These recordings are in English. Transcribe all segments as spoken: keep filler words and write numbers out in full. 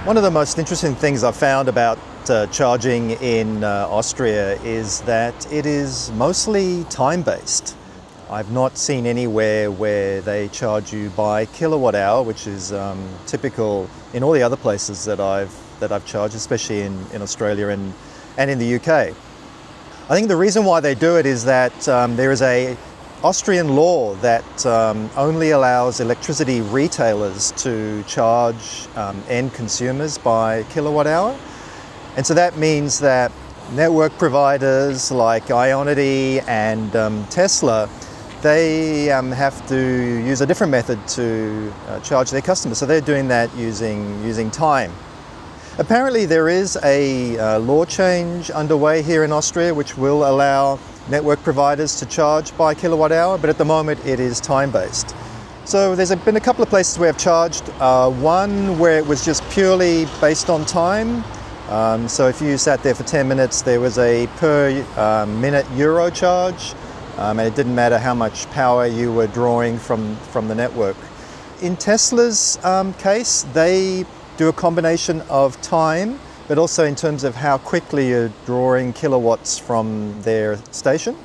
One of the most interesting things I've found about uh, charging in uh, Austria is that it is mostly time-based. I've not seen anywhere where they charge you by kilowatt hour, which is um, typical in all the other places that I've that I've charged, especially in, in Australia and, and in the U K. I think the reason why they do it is that um, there is a Austrian law that um, only allows electricity retailers to charge um, end consumers by kilowatt hour. And so that means that network providers like Ionity and um, Tesla, they um, have to use a different method to uh, charge their customers. So they're doing that using, using time. Apparently there is a uh, law change underway here in Austria which will allow network providers to charge by kilowatt hour, but at the moment it is time-based. So there's been a couple of places where I've charged. Uh, one where it was just purely based on time. Um, so if you sat there for ten minutes, there was a per uh, minute euro charge, um, and it didn't matter how much power you were drawing from, from the network. In Tesla's um, case, they do a combination of time, but also in terms of how quickly you're drawing kilowatts from their station.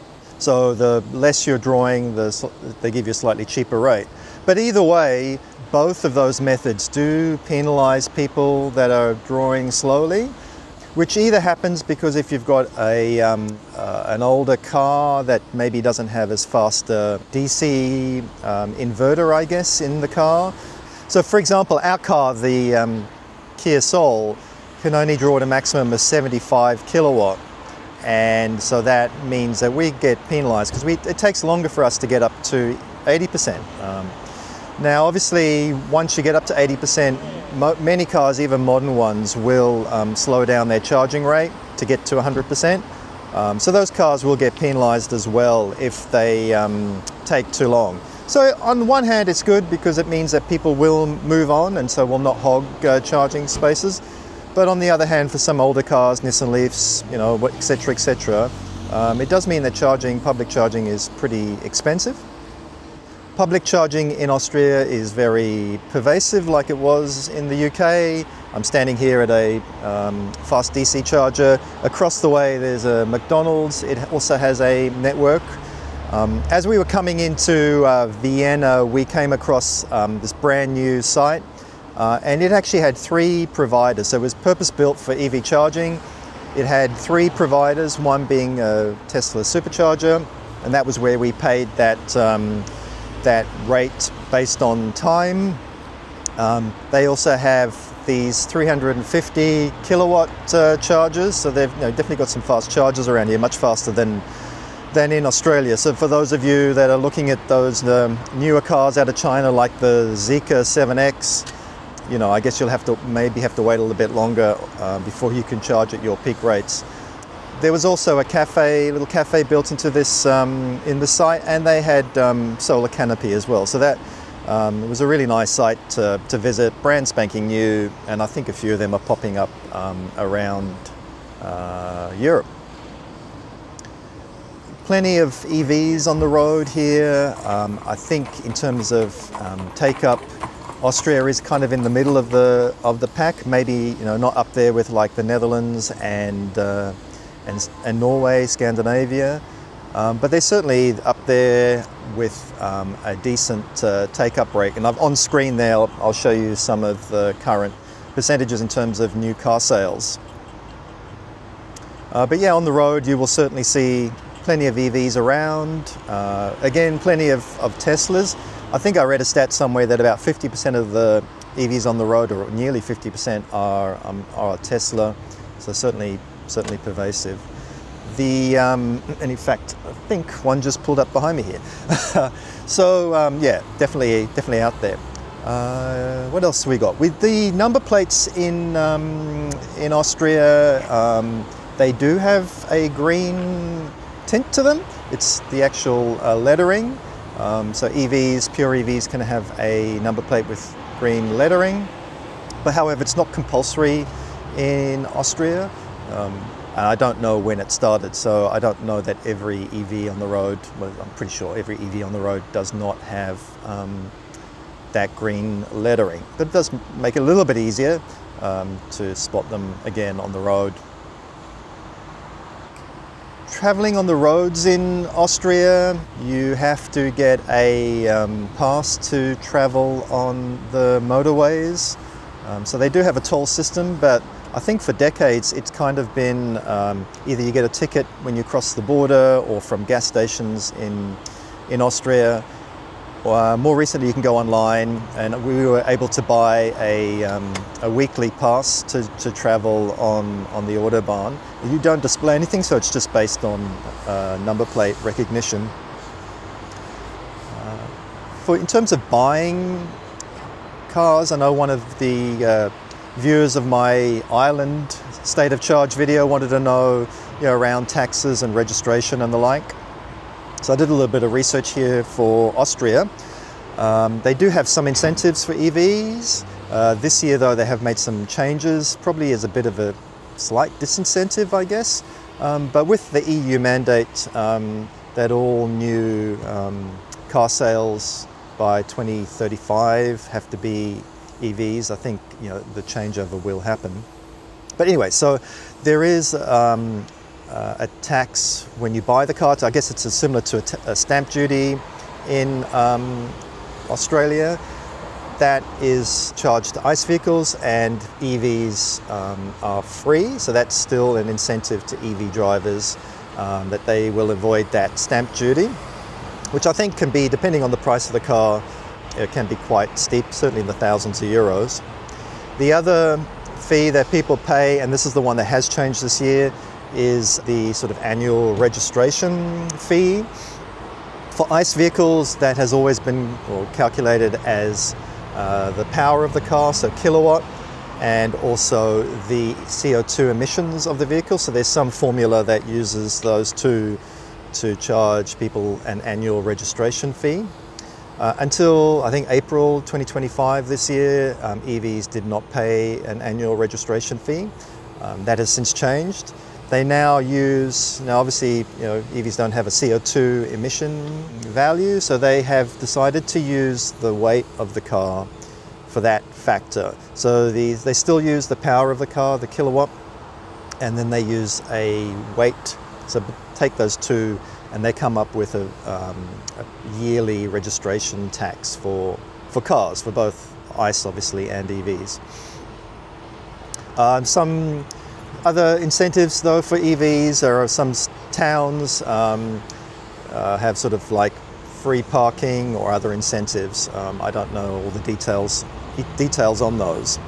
So the less you're drawing, the, they give you a slightly cheaper rate. But either way, both of those methods do penalise people that are drawing slowly, which either happens because if you've got a, um, uh, an older car that maybe doesn't have as fast a D C um, inverter, I guess, in the car. So for example, our car, the um, Kia Soul, can only draw at a maximum of seventy-five kilowatt, and so that means that we get penalised because we it takes longer for us to get up to eighty percent. Um, now obviously once you get up to eighty percent, many cars, even modern ones, will um, slow down their charging rate to get to one hundred percent. Um, so those cars will get penalised as well if they um, take too long. So on one hand it's good because it means that people will move on and so will not hog uh, charging spaces. But on the other hand, for some older cars, Nissan Leafs, you know, et cetera, et cetera, um, it does mean that charging, public charging is pretty expensive. Public charging in Austria is very pervasive like it was in the U K. I'm standing here at a um, fast D C charger. Across the way there's a McDonald's. It also has a network. Um, as we were coming into uh, Vienna, we came across um, this brand new site. Uh, and it actually had three providers, so it was purpose-built for E V charging. It had three providers, one being a Tesla supercharger, and that was where we paid that, um, that rate based on time. Um, they also have these three hundred fifty kilowatt uh, chargers, so they've you know, definitely got some fast chargers around here, much faster than, than in Australia. So for those of you that are looking at those um, newer cars out of China like the Zeekr seven X, you know, I guess you'll have to maybe have to wait a little bit longer uh, before you can charge at your peak rates. There was also a cafe, little cafe built into this um, in the site, and they had um, solar canopy as well. So that um, it was a really nice site to, to visit, brand spanking new, and I think a few of them are popping up um, around uh, Europe. Plenty of E Vs on the road here. Um, I think in terms of um, take-up, Austria is kind of in the middle of the of the pack. Maybe you know not up there with like the Netherlands and uh, and, and Norway, Scandinavia, um, but they're certainly up there with um, a decent uh, take-up rate. And I've on screen there, I'll, I'll show you some of the current percentages in terms of new car sales. Uh, but yeah, on the road you will certainly see plenty of E Vs around. Uh, again, plenty of, of Teslas. I think I read a stat somewhere that about fifty percent of the E Vs on the road, or nearly fifty percent, are, um, are Tesla, so certainly certainly pervasive. The, um, and in fact, I think one just pulled up behind me here. So um, yeah, definitely definitely out there. Uh, what else have we got? With the number plates in, um, in Austria, um, they do have a green tint to them. It's the actual uh, lettering. Um, so E Vs, pure E Vs can have a number plate with green lettering, but however it's not compulsory in Austria, um, and I don't know when it started, so I don't know that every E V on the road, well, I'm pretty sure every E V on the road does not have um, that green lettering. But it does make it a little bit easier um, to spot them again on the road. Traveling on the roads in Austria, you have to get a um, pass to travel on the motorways. Um, so they do have a toll system, but I think for decades it's kind of been um, either you get a ticket when you cross the border or from gas stations in, in Austria. Uh, more recently you can go online, and we were able to buy a, um, a weekly pass to, to travel on, on the Autobahn. You don't display anything, so it's just based on uh, number plate recognition. Uh, for, in terms of buying cars, I know one of the uh, viewers of my Ireland state of charge video wanted to know, you know, around taxes and registration and the like. So I did a little bit of research here for Austria. Um, they do have some incentives for E Vs. Uh, this year though they have made some changes, probably as a bit of a slight disincentive, I guess. Um, but with the E U mandate um, that all new um, car sales by twenty thirty-five have to be E Vs, I think, you know, the changeover will happen. But anyway, so there is um, Uh, a tax when you buy the car. I guess it's similar to a, t a stamp duty in um, Australia. That is charged to ICE vehicles, and E Vs um, are free, so that's still an incentive to E V drivers um, that they will avoid that stamp duty, which I think can be, depending on the price of the car, it can be quite steep, certainly in the thousands of euros. The other fee that people pay, and this is the one that has changed this year, is the sort of annual registration fee. For ICE vehicles, that has always been well, calculated as uh, the power of the car, so kilowatt, and also the C O two emissions of the vehicle. So there's some formula that uses those two to charge people an annual registration fee. Uh, until I think April twenty twenty-five this year, um, E Vs did not pay an annual registration fee. Um, that has since changed. They now use, now obviously, you know, E Vs don't have a C O two emission value, so they have decided to use the weight of the car for that factor. So the, they still use the power of the car, the kilowatt, and then they use a weight. So take those two and they come up with a, um, a yearly registration tax for, for cars, for both ICE obviously and E Vs. Um, some Other incentives though for E Vs, there are some towns um, uh, have sort of like free parking or other incentives. Um, I don't know all the details, details on those.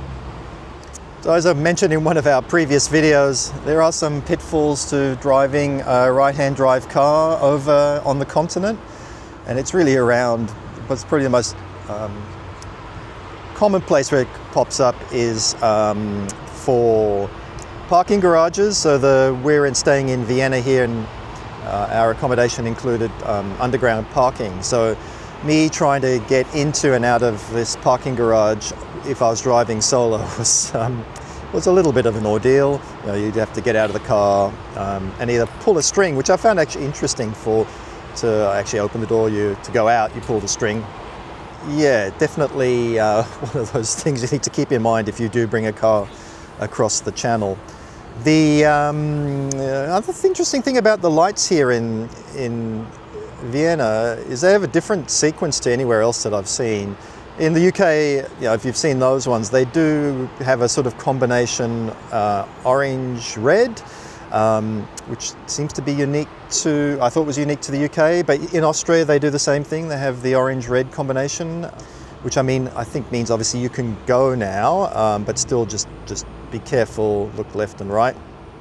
So as I mentioned in one of our previous videos, there are some pitfalls to driving a right-hand drive car over on the continent, and it's really around, what's probably the most um, common place where it pops up is um, for parking garages. So the, we're in, staying in Vienna here, and uh, our accommodation included um, underground parking. So me trying to get into and out of this parking garage if I was driving solo was, um, was a little bit of an ordeal. You know, you'd have to get out of the car um, and either pull a string, which I found actually interesting, for to actually open the door, you to go out, you pull the string. Yeah, definitely uh, one of those things you need to keep in mind if you do bring a car across the channel. The um, uh, other interesting thing about the lights here in, in Vienna is they have a different sequence to anywhere else that I've seen. In the U K, you know, if you've seen those ones, they do have a sort of combination uh, orange-red, um, which seems to be unique to, I thought was unique to the U K, but in Austria they do the same thing. They have the orange-red combination, which I mean, I think means obviously you can go now, um, but still just, just be careful, look left and right.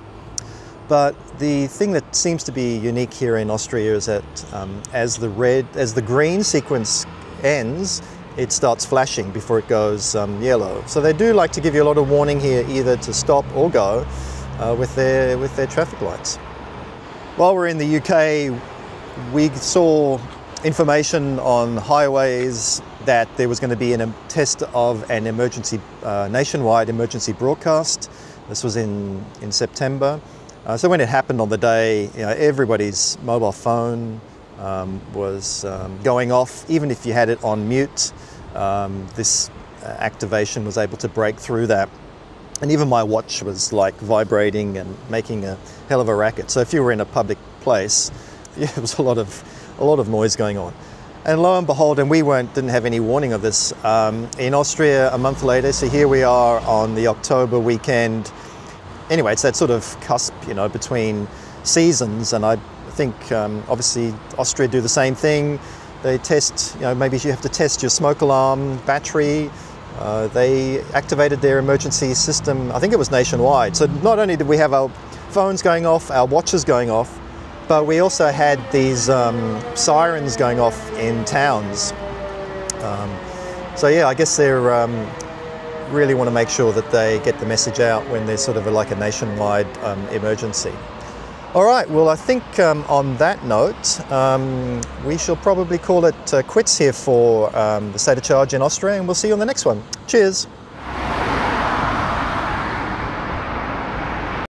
But the thing that seems to be unique here in Austria is that um, as the red, as the green sequence ends, it starts flashing before it goes um, yellow. So they do like to give you a lot of warning here, either to stop or go uh, with their with their traffic lights. While we're in the U K, we saw information on highways that there was going to be an, a test of an emergency, uh, nationwide emergency broadcast. This was in, in September. Uh, so when it happened on the day, you know, everybody's mobile phone um, was um, going off, even if you had it on mute. um, this activation was able to break through that. And even my watch was like vibrating and making a hell of a racket. So if you were in a public place, yeah, there was a lot of a lot of noise going on. And lo and behold, and we weren't didn't have any warning of this, um, in Austria a month later. So here we are on the October weekend. Anyway, it's that sort of cusp, you know, between seasons, and I think um, obviously Austria do the same thing. They test, you know, maybe you have to test your smoke alarm battery. Uh, they activated their emergency system, I think it was nationwide. So not only did we have our phones going off, our watches going off, but we also had these um, sirens going off in towns. Um, so yeah, I guess they're um, really want to make sure that they get the message out when there's sort of a, like a nationwide um, emergency. All right, well, I think um, on that note, um, we shall probably call it uh, quits here for um, the State of Charge in Austria, and we'll see you on the next one. Cheers.